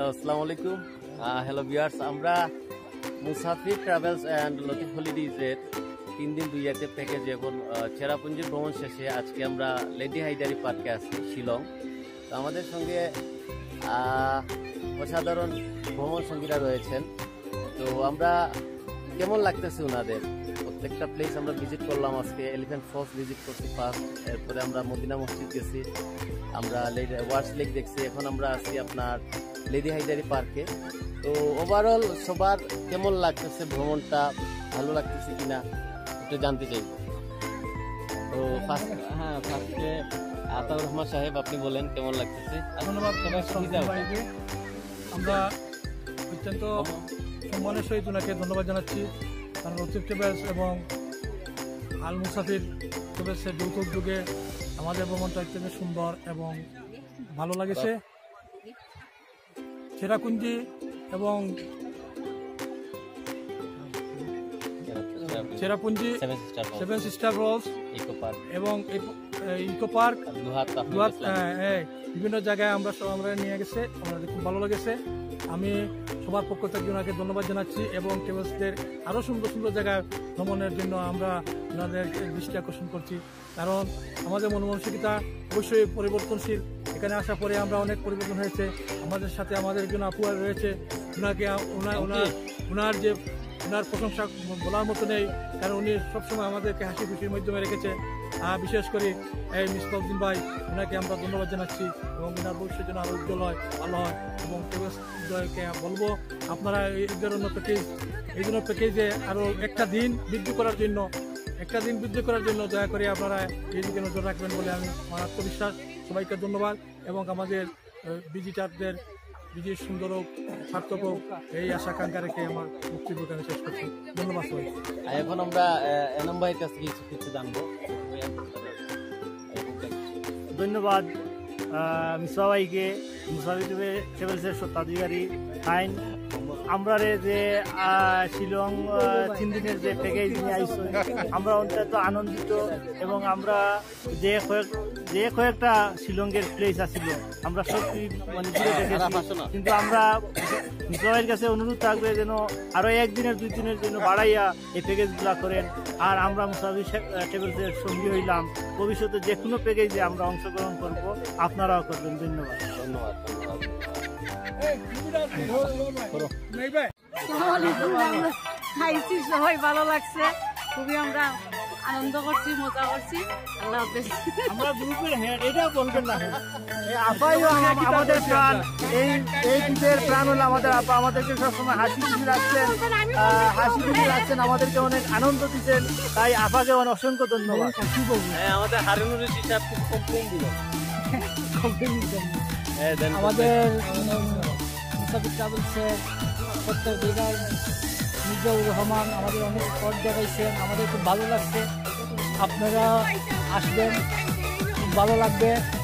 আসসালামু আলাইকুম। Hello viewers, আমরা মুসাফির ট্রাভেলস অ্যান্ড লতিফ হলিডেজের 3 দিন 2 রাতের প্যাকেজে এখন চেরাপুঞ্জির ভ্রমণ শেষে আজকে আমরা লেডি হাইডারি পার্কে আছি শিলং। তো আমাদের সঙ্গে অসাধারণ ভ্রমণ সঙ্গীরা রয়েছেন। তো আমরা কেমন লাগতেছে ওনাদের প্রত্যেকটা প্লেস আমরা ভিজিট করলাম। আজকে এলিফ্যান্ট ফলস ভিজিট করছি ফার্স্ট, এরপরে আমরা মদিনা মসজিদ গেছি, আমরা ওয়ার্স লেক দেখছি, এখন আমরা আছি আপনার লেডি হাইডারি পার্কে। তো ওভারঅল সবার কেমন লাগতেছে, ভ্রমণটা ভালো লাগতেছে কিনা একটু জানতে চাইব। তো ফার্স্টে আতাউর রহমান সাহেব, আপনি বলেন কেমন লাগতেছে। ধন্যবাদ সবাইকে। আমরা অত্যন্ত সম্মানের সহিত ওনাকে ধন্যবাদ জানাচ্ছি, কারণ লতিফ ট্রাভেলস এবং আল মুসাফির ট্রাভেলসের যৌথ উদ্যোগে আমাদের ভ্রমণটা অত্যন্ত সুন্দর এবং ভালো লাগেছে। চেরাপুঞ্জি এবং সেভেন সিস্টার ফলস এবং ইকো পার্ক বিভিন্ন জায়গায় আমরা নিয়ে গেছে, আমাদের খুব ভালো লেগেছে। আমি সবার পক্ষ থেকে ওনাকে ধন্যবাদ জানাচ্ছি এবং ট্রাভেলসদের আরও সুন্দর সুন্দর জায়গায় ভ্রমণের জন্য আমরা ওনাদের দৃষ্টি আকর্ষণ করছি, কারণ আমাদের মনমানসিকতা অবশ্যই পরিবর্তনশীল। এখানে আসার পরে আমরা অনেক পরিবর্তন হয়েছে। আমাদের সাথে আমাদের একজন আপু রয়েছে, ওনাকে ওনার প্রশংসা বলার মতো নেই, কারণ উনি সবসময় আমাদেরকে হাসি খুশির মাধ্যমে রেখেছে। বিশেষ করে এই মিসবাউদ্দিন ভাই, ওনাকে আমরা ধন্যবাদ জানাচ্ছি এবং ওনার ভবিষ্যতের জন্য আরও উজ্জ্বল হয়, ভালো হয়। এবং ট্রাভেলসকে বলবো আপনারা এই ধরনের প্যাকেজে আরও একটা দিন বৃদ্ধি করার জন্য দয়া করে আপনারা এই দিকে নজর রাখবেন বলে আমার আত্মবিশ্বাস। সবাইকে ধন্যবাদ এবং আমাদের ভিজিটারদের বিজয় সুন্দর হোক, সার্থক হোক, এই আশা আকাঙ্ক্ষা রেখে আমার বক্তব্য এখানে শেষ করছি। ধন্যবাদ সবাই। এখন আমরা এনাম ভাইয়ের কাছ থেকে কিছু জানবো। ধন্যবাদ মিসবা ভাইকে, মুসাফির ট্রাভেলসের স্বত্বাধিকারী আইন আমরা যে শিলং 3 দিনের যে প্যাকেজ নিয়ে আইসো, আমরা অত্যন্ত আনন্দিত এবং আমরা যে কয়েকটা শিলংয়ের প্লেস আছিল আমরা সত্যি মানে ঘুরে দেখেছি, কিন্তু আমরা সবাই কাছে অনুরোধ থাকবে যেন আরো 1 দিনের 2 দিনের জন্য বাড়াইয়া এই প্যাকেজগুলা করেন। আর আমরা মুসাফির ট্রাভেলসের সঙ্গী হইলাম, ভবিষ্যতে যে কোনো প্যাকেজে আমরা অংশগ্রহণ করব, আপনারাও করবেন। ধন্যবাদ। খাইছি, সবাই ভালো লাগছে, খুবই আমরা আনন্দ করছি, মজা করছি। আল্লাহ হাফেজ। আমরা গ্রুপের হেড, এটা বলবেন না, আপাইও আমাদের প্রাণ, এই ট্রিপের প্রাণ হলো আমাদের আপা। আমাদেরকে সবসময় হাসি খুশি রাখছেন, আমাদেরকে অনেক আনন্দ দিচ্ছেন, তাই আপাকে অসংখ্য ধন্যবাদ। আমাদের হারুনুর রশিদ সাহেব খুব কমপ্লেন দিল। আমাদের মুসাফির ট্রাভেলসের প্রত্যেক জায়গায় মিজাউর রহমান আমাদের অনেক পথ দেখাইছেন, আমাদের খুব ভালো লাগছে। আপনারা আসবেন, খুব ভালো লাগবে।